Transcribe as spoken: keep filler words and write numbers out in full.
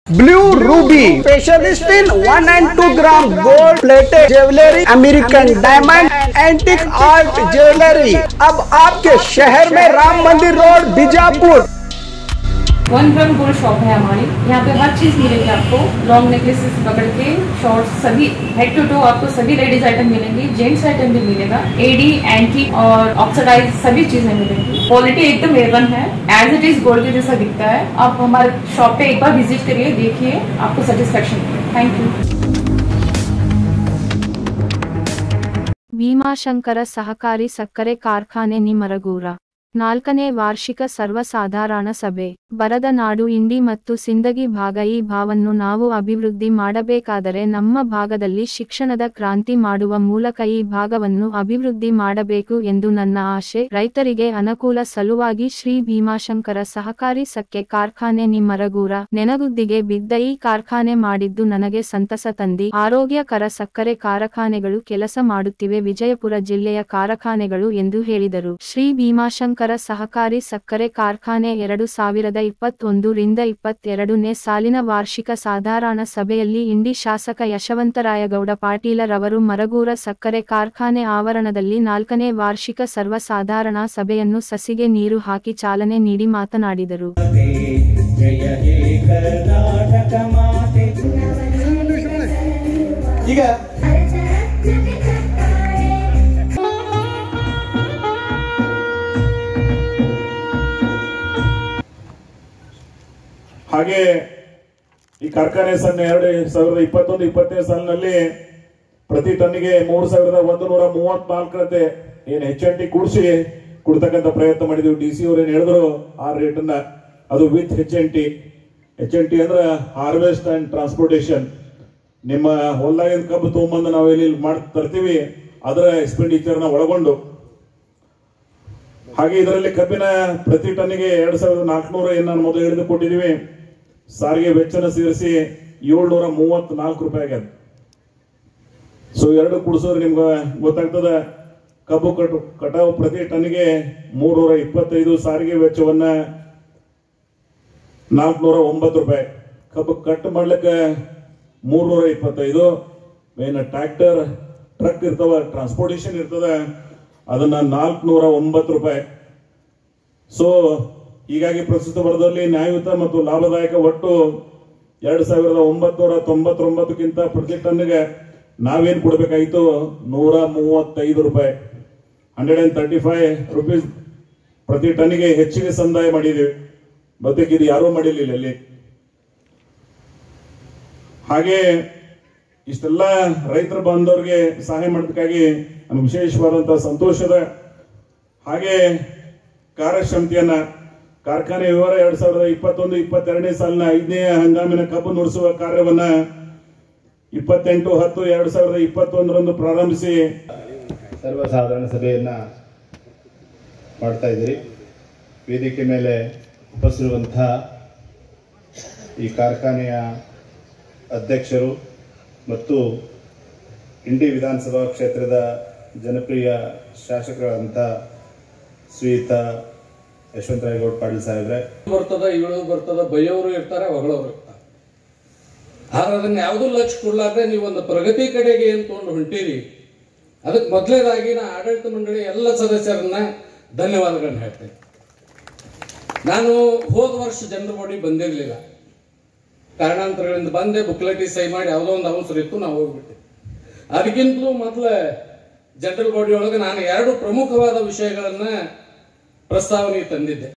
Blue Ruby, specialist in one and two gram gold plated jewelry, American diamond, antique art jewelry। अब आपके शहर में Ram Mandir road Bijapur. One gram gold shop है हमारी। यहाँ पे हर चीज मिलेगी आपको, लॉन्ग नेकलेसेस पकड़ के शॉर्ट्स, सभी हेड टू टो आपको सभी लेडीज आइटम मिलेंगी, जेंट्स आइटम भी मिलेगा, एडी एंटी और ऑक्सीडाइज सभी चीजें मिलेंगी। क्वालिटी एकदम ए वन है, एज इट इज गोल्ड के जैसा दिखता है। आप हमारे शॉप पे एक बार विजिट करिए, देखिए, आपको सेटिस्फेक्शन मिलेगा। Thank you. ಭೀಮಾಶಂಕರ ಸಹಕಾರಿ ಸಕ್ಕರೆ ಕಾರ್ಖಾನೆ ನಿಮರಗೂರ ನಾಲ್ಕನೇ ವಾರ್ಷಿಕ ಸರ್ವಸಾಧಾರಣ ಸಭೆ ಬರದ ನಾಡು ಇಂಡಿ ಮತ್ತು ಸಿಂದಗಿ ಭಾಗ ಈ ಭಾವನ್ನು ನಾವು ಅಭಿವೃದ್ಧಿ ಮಾಡಬೇಕಾದರೆ ನಮ್ಮ ಭಾಗದಲ್ಲಿ ಶಿಕ್ಷಣದ ಕ್ರಾಂತಿ ಮಾಡುವ ಮೂಲಕ ಈ ಭಾಗವನ್ನು ಅಭಿವೃದ್ಧಿ ಮಾಡಬೇಕು ಎಂದು ನನ್ನ ಆಶೆ। ರೈತರಿಗೆ ಅನುಕೂಲ ಸಲುವಾಗಿ ಶ್ರೀ ಭೀಮಾಶಂಕರ ಸಹಕಾರಿ ಸಕ್ಕರೆ ಕಾರ್ಖಾನೆ ನಿಮರಗೂರ ನೆನಗುದ್ದಿಗೆ ಬಿದ್ದ ಈ ಕಾರ್ಖಾನೆ ಮಾಡಿದ್ದು ನನಗೆ ಸಂತಸ ತಂದಿ। ಆರೋಗ್ಯಕರ ಸಕ್ಕರೆ ಕಾರ್ಖಾನೆಗಳು ಕೆಲಸ ಮಾಡುತ್ತಿವೆ ವಿಜಯಪುರ ಜಿಲ್ಲೆಯ ಕಾರ್ಖಾನೆಗಳು ಎಂದು ಹೇಳಿದರು। ಶ್ರೀ ಭೀಮಾಶಂಕರ ಸಹಕಾರಿ ಸಕ್ಕರೆ ಕಾರ್ಖಾನೆ ಎರಡು ಸಾವಿರದ ಇಪ್ಪತ್ತೊಂದು ರಿಂದ ಇಪ್ಪತ್ತೆರಡನೇ ಸಾಲಿನ ವಾರ್ಷಿಕ ಸಾಧಾರಣ ಸಭೆಯಲ್ಲಿ ಇಂಡಿ ಶಾಸಕ ಯಶವಂತರಾಯಗೌಡ ಪಾಟೀಲರವರು ಮರಗೂರ ಸಕ್ಕರೆ ಕಾರ್ಖಾನೆ ಆವರಣದಲ್ಲಿ ನಾಲ್ಕನೇ ವಾರ್ಷಿಕ ಸರ್ವಸಾಧಾರಣ ಸಭೆಯನ್ನು ಸಸಿಗೆ ನೀರು ಹಾಕಿ ಚಾಲನೆ ನೀಡಿ ಮಾತನಾಡಿದರು। ಈಗ ಹಾಗೆ ಈ ಕಾರ್ಖಾನೆ ಸಣ್ಣ ಎರಡು ಸಾವಿರದ ಇಪ್ಪತ್ತೊಂದು ಇಪ್ಪತ್ತನೇ ಸಾಲಿನಲ್ಲಿ ಪ್ರತಿ ಟನ್ನಿಗೆ ಮೂರು ಸಾವಿರದ ಒಂದು ನೂರ ಮೂವತ್ನಾಲ್ಕರಂತೆ ಏನು ಹೆಚ್ ಎನ್ ಟಿ ಕೂಡಿಸಿ ಕೊಡ್ತಕ್ಕಂಥ ಪ್ರಯತ್ನ ಮಾಡಿದ್ವಿ। ಡಿ ಸಿ ಅವ್ರು ಏನ್ ಹೇಳಿದ್ರು ಆ ರೇಟ್ ಅನ್ನ, ಅದು with H N T H N T ಅಂದ್ರೆ ಹಾರ್ವೆಸ್ಟ್ ಅಂಡ್ ಟ್ರಾನ್ಸ್ಪೋರ್ಟೇಷನ್। ನಿಮ್ಮ ಹೊಲದಾಗಿನ ಕಬ್ಬು ತಗೊಂಬಂದು ನಾವು ಇಲ್ಲಿ ಮಾಡಿ ತರ್ತೀವಿ, ಅದರ ಎಕ್ಸ್ಪೆಂಡಿಚರ್ ನ ಒಳಗೊಂಡು। ಹಾಗೆ ಇದರಲ್ಲಿ ಕಬ್ಬಿನ ಪ್ರತಿ ಟನ್ನಿಗೆ ಎರಡ್ ಸಾವಿರದ ನಾಲ್ಕುನೂರ ಏನ್ ನಾನು ಮೊದಲು ಹಿಡಿದು ಕೊಟ್ಟಿದೀವಿ, ಸಾರಿಗೆ ವೆಚ್ಚನ ಸೇರಿಸಿ ಏಳ್ನೂರ ಮೂವತ್ ನಾಲ್ಕು ರೂಪಾಯಿ ಆಗ್ಯದ। ಸೊ ಎರಡು ಕುಡಿಸೋದ್ರೆ ನಿಮ್ಗೆ ಗೊತ್ತಾಗ್ತದ, ಕಬ್ಬು ಕಟು ಕಟಾವು ಪ್ರತಿ ಟನ್ನಿಗೆ ಮೂರ್ನೂರ ಇಪ್ಪತ್ತೈದು, ಸಾರಿಗೆ ವೆಚ್ಚವನ್ನ ನಾಲ್ಕುನೂರ ಒಂಬತ್ತು ರೂಪಾಯಿ, ಕಬ್ಬು ಕಟ್ ಮಾಡ್ಲಿಕ್ಕೆ ಮೂರ್ನೂರ ಇಪ್ಪತ್ತೈದು, ಏನು ಟ್ರ್ಯಾಕ್ಟರ್ ಟ್ರಕ್ ಇರ್ತಾವ, ಟ್ರಾನ್ಸ್ಪೋರ್ಟೇಷನ್ ಇರ್ತದ, ಅದನ್ನ ನಾಲ್ಕುನೂರ ಒಂಬತ್ತು ರೂಪಾಯಿ। ಸೊ ಹೀಗಾಗಿ ಪ್ರಸ್ತುತ ವರದಲ್ಲಿ ನ್ಯಾಯಯುತ ಮತ್ತು ಲಾಭದಾಯಕ ಒಟ್ಟು ಎರಡ್ ಸಾವಿರದ ಒಂಬತ್ತುನೂರ ತೊಂಬತ್ತೊಂಬತ್ತಕ್ಕಿಂತ ಪ್ರತಿ ಟನ್ನಿಗೆ ನಾವೇನ್ ಕೊಡ್ಬೇಕಾಗಿತ್ತು ನೂರ ಮೂವತ್ತೈದು ರೂಪಾಯಿ, hundred and thirty five rupees ಪ್ರತಿ ಟನ್ನಿಗೆ ಹೆಚ್ಚಿಗೆ ಸಂದಾಯ ಮಾಡಿದೀವಿ। ಮತ್ತೆ ಇದು ಯಾರೂ ಮಾಡಿರ್ಲಿಲ್ಲ ಇಲ್ಲಿ। ಹಾಗೆ ಇಷ್ಟೆಲ್ಲ ರೈತರ ಬಾಂಧವರಿಗೆ ಸಹಾಯ ಮಾಡೋದಕ್ಕಾಗಿ ನಮ್ಗೆ ವಿಶೇಷವಾದಂತಹ ಸಂತೋಷದ। ಹಾಗೆ ಕಾರ್ಯಕ್ಷಮತೆಯನ್ನ ಕಾರ್ಖಾನೆ ವಿವರ ಎರಡ್ ಸಾವಿರದ ಇಪ್ಪತ್ತೊಂದು ಇಪ್ಪತ್ತೆರಡನೇ ಸಾಲಿನ ಐದನೇ ಹಂಗಾಮಿನ ಕಬ್ಬು ನುಡಿಸುವ ಕಾರ್ಯವನ್ನ ಇಪ್ಪತ್ತೆಂಟು ಹತ್ತು ಎರಡ್ ಸಾವಿರದ ಇಪ್ಪತ್ತೊಂದರಂದು ಪ್ರಾರಂಭಿಸಿ ಸರ್ವಸಾಧಾರಣ ಸಭೆಯನ್ನ ಮಾಡ್ತಾ ಇದ್ದೀರಿ। ವೇದಿಕೆ ಮೇಲೆ ಉಪಸ್ಥಿರುವಂತಹ ಈ ಕಾರ್ಖಾನೆಯ ಅಧ್ಯಕ್ಷರು ಮತ್ತು ಇಂಡಿ ವಿಧಾನಸಭಾ ಕ್ಷೇತ್ರದ ಜನಪ್ರಿಯ ಶಾಸಕರಾದಂಥ ಶ್ರೀಯುತ ಯಶವಂತರಾಯಗೌಡ ಪಾಟೀಲ್ ಸಾಹೇಬ್ರೆ, ಬರ್ತದ ಇಳು ಬರ್ತದ, ಬೈಯೋರು ಇರ್ತಾರೆ, ಹೊಗಳವರು ಇರ್ತಾರೆ, ಆದ್ರೆ ಅದನ್ನ ಯಾವುದೂ ಲಕ್ಷ್ಯ ಕೊಡ್ಲಾರ್ದೆ ನೀವು ಒಂದು ಪ್ರಗತಿ ಕಡೆಗೆ ಏನ್ ತಗೊಂಡು ಹೊಂಟಿರಿ, ಅದಕ್ಕೆ ಮೊದಲೇದಾಗಿ ನಾ ಆಡಳಿತ ಮಂಡಳಿ ಎಲ್ಲ ಸದಸ್ಯರನ್ನ ಧನ್ಯವಾದಗಳನ್ನ ಹೇಳ್ತೇನೆ। ನಾನು ಹೋದ ವರ್ಷ ಜನರ ಬಾಡಿ ಬಂದಿರಲಿಲ್ಲ, ಕಾರಣಾಂತರಗಳಿಂದ ಬಂದೆ, ಬುಕ್ಲೆಟಿ ಸಹಿ ಮಾಡಿ ಯಾವುದೋ ಒಂದು ಅವಸರ ಇತ್ತು, ನಾವು ಹೋಗ್ಬಿಟ್ಟೆ। ಅದಕ್ಕಿಂತಲೂ ಮೊದಲ ಜನರಲ್ ಬಾಡಿ ಒಳಗೆ ನಾನು ಎರಡು ಪ್ರಮುಖವಾದ ವಿಷಯಗಳನ್ನ ಪ್ರಸ್ತಾವನೆ ತಂದಿದ್ದೆ।